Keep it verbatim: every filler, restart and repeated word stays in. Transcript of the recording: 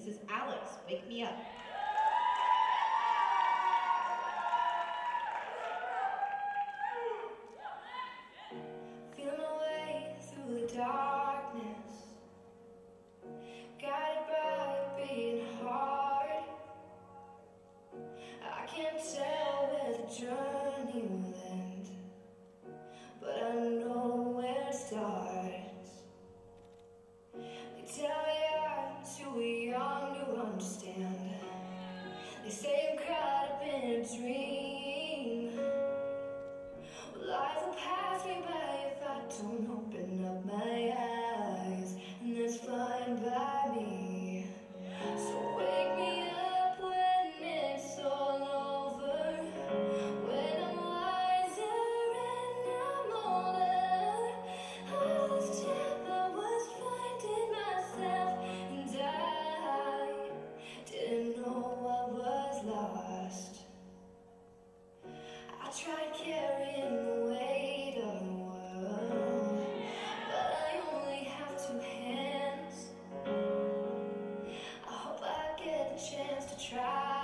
This is Alex, Wake Me Up. Feel my way through the darkness, guided by a beating heart. I can't tell where the journey will end, but I know where it starts. They tell me I'm too young to understand. They say I'm caught up in a dream. Well, life will pass me by if I don't open up my eyes, and that's fine by me. So wake me up when it's all over, when I'm wiser and I'm older. I was dead, I was finding myself, and I didn't know I was lost. I tried carrying the weight of the world, but I only have two hands. I hope I get the chance to try